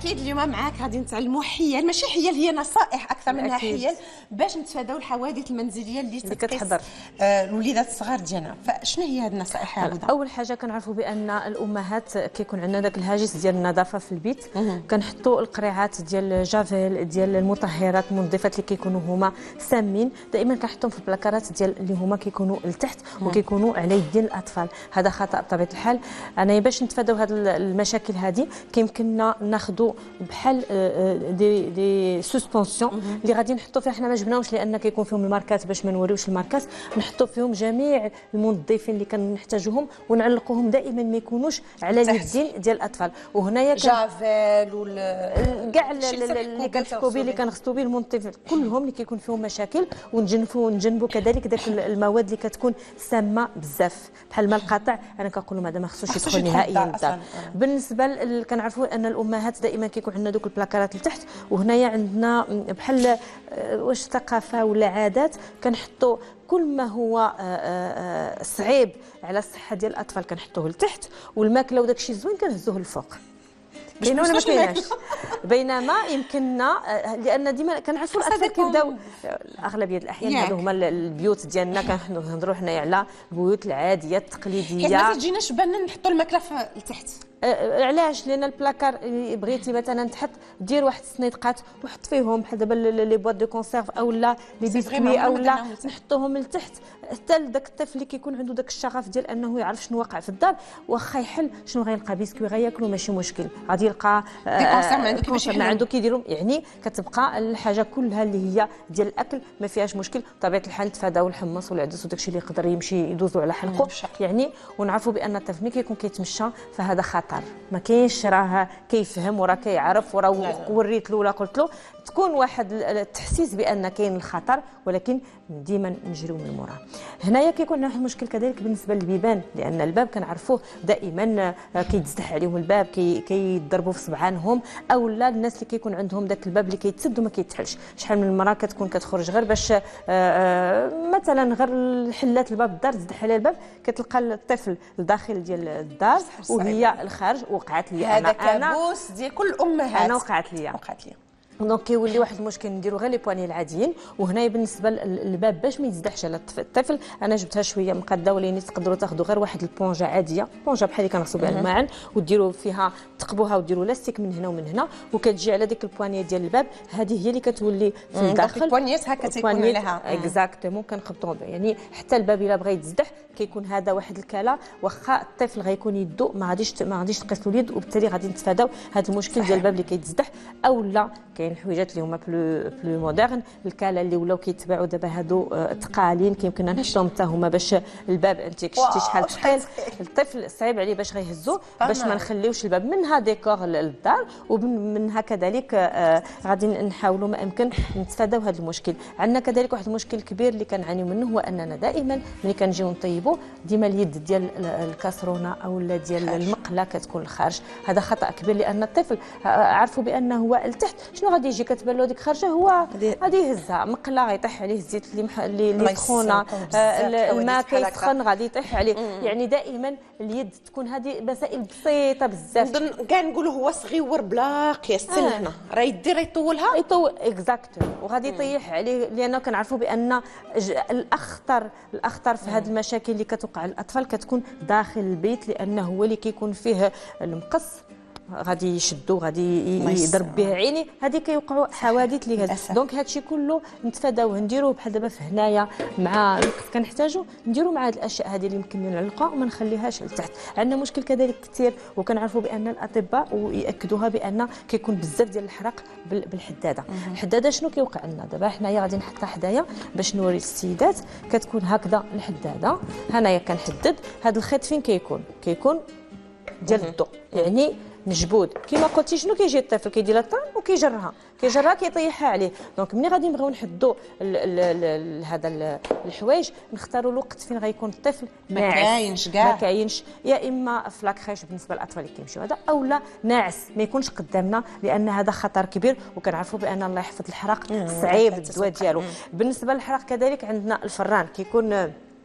اكيد اليوم معاك غادي نتعلموا حيل، ماشي حيل، هي نصائح اكثر منها أكيد. حيل باش نتفاداو الحوادث المنزليه اللي كتحضر الوليدات الصغار ديالنا. فشنو هي هذه النصائح يا هدى؟ اول حاجه كنعرفوا بان الامهات كيكون عندنا داك الهاجس ديال النظافه في البيت، كنحطوا القريعات ديال جافيل ديال المطهرات المنظفات اللي كيكونوا هما سامين، دائما كنحطهم في البلاكارات ديال اللي هما كيكونوا لتحت وكيكونوا على يدين الاطفال. هذا خطا بطبيعه الحال. انا باش نتفاداو هذه المشاكل هذه كيمكننا ناخذوا بحال دي سسبونسيون اللي غادي نحطوا فيها، حنا ما جبناهمش لان كيكون فيهم الماركات باش ما نوريوش الماركات، نحطوا فيهم جميع المنظفين اللي كنحتاجوهم ونعلقوهم دائما ما يكونوش على اليدين ديال الاطفال. وهنايا جافيل كاع اللي كنحكوا به اللي كنغسلوا به المنظف كلهم اللي كيكون فيهم مشاكل، ونجنبوا كذلك داك المواد اللي كتكون سامه بزاف بحال الماء القاطع. انا كنقول لهم هذا ما خصوش يدخل نهائيا للدار. بالنسبه كنعرفوا ان الامهات دائما كيكون عندنا دوك البلاكارات لتحت، وهنايا عندنا بحال واش ثقافه ولا عادات كنحطوا كل ما هو صعيب على الصحه ديال الاطفال كنحطوه لتحت، والماكله وداك الشيء زوين كنهزوه للفوق. بينما ما كايناش، بينما يمكننا لان ديما كنعرفوا الاطفال كيبداو اغلبيه الاحيان هادو هما البيوت ديالنا كنهضروا حنايا على البيوت العاديه التقليديه، حيت ما تجيناش بالنا نحطوا الماكله لتحت. علاش؟ لان البلاكار بغيتي مثلا تحط دير واحد السنيدقات وحط فيهم بحال دابا لي بواط دو كونسيرف او لا لي بيسكوي او لا نحطوهم لتحت، حتى لذاك الطفل اللي كيكون عنده داك الشغف ديال انه يعرف شنو واقع في الدار، واخا يحل شنو غيلقى بيسكوي غياكلو ماشي مشكل، غادي يلقى ما عنده كيديروا، يعني كتبقى الحاجه كلها اللي هي ديال الاكل ما فيهاش مشكل. بطبيعه الحال نتفاداو الحمص والعدس وداك الشيء اللي يقدر يمشي يدوزو على حلقه، يعني ونعرفوا بان الطفل ملي كيكون كيتمشى فهذا خطر، ما كاينش راه كيفهم وراه كيعرف وراه وريت له ولا قلت له، تكون واحد التحسيس بان كاين الخطر، ولكن ديما نجريو من موراه. هنايا كيكون واحد المشكل كذلك بالنسبه للبيبان، لان الباب كنعرفوه دائما كيتزدح عليهم الباب، كيضربوا في صبعانهم، او لا الناس اللي كيكون عندهم داك الباب اللي كيتسد وما كيتحلش. شحال من المراه كتكون كتخرج غير باش مثلا غير حلات الباب الدار تزدح عليها الباب، كتلقى الطفل الداخل ديال الدار وهي الخارج. وقعت لي هذا كابوس ديال كل الامهات، انا وقعت لي دونك كيولي واحد المشكل نديرو غير لي بواني العاديين. وهنايا بالنسبه للباب باش ما يتزدحش على الطفل، انا جبتها شويه مقاده، ولكن تقدروا تاخذوا غير واحد البونجه عاديه، بونجه بحال اللي كنغسلوا بها الماعن، وديروا فيها تقبوها وديروا لاستيك من هنا ومن هنا، وكتجي على ديك البوانيه ديال الباب، هذه هي اللي كتولي في الداخل. البوانيات هكا تيكون عليها اكزاكتومون كنخبطوا، يعني حتى الباب الا بغى يتزدح كيكون هذا واحد الكاله، واخا الطفل غيكون يدو ما غاديش تقيسوا اليد، وبالتالي غادي نتفاداو هذا المشكل ديال الباب اللي كيتزدح. او لا كاين حويجات اللي هما بلو مودرن، الكاله اللي ولاو كيتباعوا دابا هادو ثقالين، كيمكننا نحطهم حتى هما باش الباب انت شتي شحال ثقيل، الطفل صعيب عليه باش غيهزو، باش ما نخليوش الباب منها ديكور للدار، ومنها كذلك غادي نحاولوا ما امكن نتفاداو هذا المشكل. عندنا كذلك واحد المشكل كبير اللي كنعانيو منه، هو اننا دائما ملي كنجيو نطيبوا ديما اليد ديال الكاسرونه او ديال المقله كتكون الخارج. هذا خطا كبير، لان الطفل عرفوا بانه هو لتحت شنو غادي يجي كتبان له ديك خارجه، هو غادي يهزها مقله غيطيح عليه الزيت اللي سخونه، الماء كيسخن غادي يطيح عليه. يعني دائما اليد تكون هذه مسائل بسيطه بزاف. كاع نقولوا هو صغيور بلا قياس حتى لهنا راه يدير يطولها اكزاكتو، وغادي يطيح عليه، لانه كنعرفوا بان الاخطر في هذه المشاكل اللي كتوقع للاطفال كتكون داخل البيت، لانه هو اللي كيكون فيه المقص، غادي يشدو غادي يضرب به عيني، هذه كيوقعوا حوادث لهذا. دونك هادشي كله نتفاداوه، نديروه بحال دابا في هنايا مع الوقت كنحتاجو نديروا مع هاد الاشياء هذه اللي يمكن نعلقوها وما نخليهاش لتحت. عندنا مشكل كذلك كثير، وكنعرفوا بان الاطباء وياكدوها بان كيكون بزاف ديال الحرق بالحداده. الحداده شنو كيوقع لنا دابا؟ حنايا غادي نحطها حدايا باش نوري السيدات، كتكون هكذا الحداده، هنايا كنحدد هذا الخيط فين كيكون ديال الضوء، يعني مجبود كما قلتي. شنو كيجي الطفل كيدير الطن وكيجرها كيطيحها عليه. دونك ملي غادي نبغيو نحدوا هذا الحوايج نختاروا الوقت فين غيكون الطفل ناعس، ما كاينش، يا اما في لاكريش بالنسبه للاطفال اللي كيمشيو هذا، او لا ناعس ما يكونش قدامنا، لان هذا خطر كبير. وكنعرفوا بان الله يحفظ الحرق صعيب الدواء ديالو. بالنسبه للحرق كذلك عندنا الفران، كيكون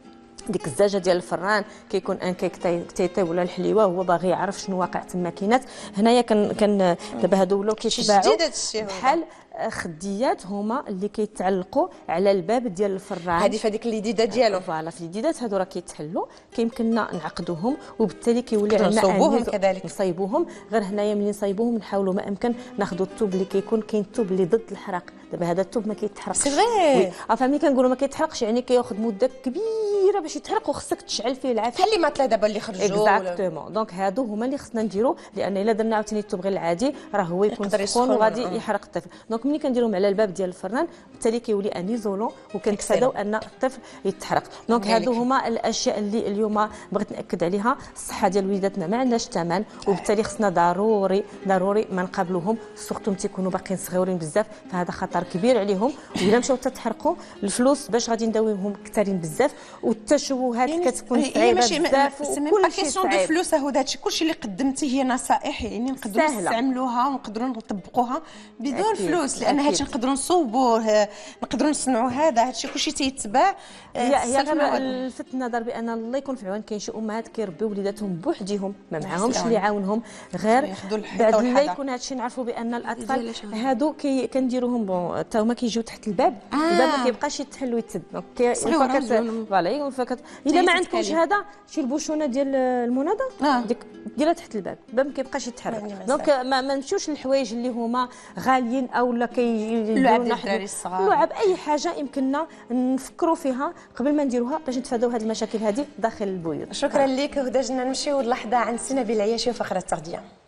ديك الزاجه ديال الفران كيكون ان كيك تيطي ولا الحليوه هو باغي يعرف شنو واقع تما كاينات هنايا كان دابا هادو ولاو كيتباعوا بحال خديات هما اللي كيتعلقوا على الباب ديال الفران. هذه فهاديك اليديده ديالهم فوالا في اليديدات هادو راه كيتحلوا كيمكننا نعقدوهم وبالتالي كيولي عندنا نصوبوهم كذلك نصايبوهم. غير هنايا ملي نصايبوهم نحاولوا ما امكن ناخذوا الثوب اللي كاين الثوب اللي ضد الحرق. دابا هذا الثوب ما كيتحرقش سي فري فهمتي كنقولوا ما كيتحرقش يعني كياخذ مده كبيره باش يتحرق وخصك تشعل فيه العافيه بحال اللي ماتلا دابا اللي خرجوا اكزاكتومون. دونك هادو هما اللي خصنا نديروا لان الا درنا عاوتاني الثوب غير العادي راه هو يكون سخون وغادي يحرق الطفل. دونك ملي كنديروهم على الباب ديال الفران بالتالي كيولي ان ايزولون وكنتفاداو ان الطفل يتحرق. دونك هادو هما الاشياء اللي اليوم بغيت ناكد عليها. الصحه ديال وليداتنا ما عندهاش ثمن وبالتالي خصنا ضروري ما نقابلوهم سورتو ملي تيكونوا باقيين صغيورين بزاف فهذا خطر كبير عليهم. واذا مشاو تتحرقوا الفلوس باش غادي نداويوهم كثارين بزاف والتشوهات يعني كتكون صعيبه بزاف وكل شيء كيسيون دو فلوس. هذا الشيء كلشي اللي قدمتي هي نصائح يعني نقدروا نستعملوها ونقدروا نطبقوها بدون فلوس لان هادشي نقدروا نصوبوه نقدروا نصنعوا هادشي كلشي تيتباع. هي غير لفت النظر بان الله يكون في عون كاين شي امهات كيربيو وليداتهم بوحديهم ما معاهمش اللي يعاونهم غير بعد لا يكون هادشي نعرفوا بان الاطفال هادو كنديروهم بون حتى هما كيجيو تحت الباب الباب ما كيبقاش يتحل ويتسد. دونك فوالا فقط الا ما عندكمش هذا شي البوشونه ديال المناضه ديك ديرها تحت الباب الباب ما كيبقاش يتحرك. دونك ما نمشيوش للحوايج اللي هما غاليين او لا اللعب الدراري الصغار لعب اي حاجه يمكننا نفكروا فيها قبل ما نديروها باش نتفاداو هذه المشاكل هذه داخل البيوت. شكرا لك هدى. جنا نمشيو اللحظه عند سنابل العياشي وفقره التغذيه.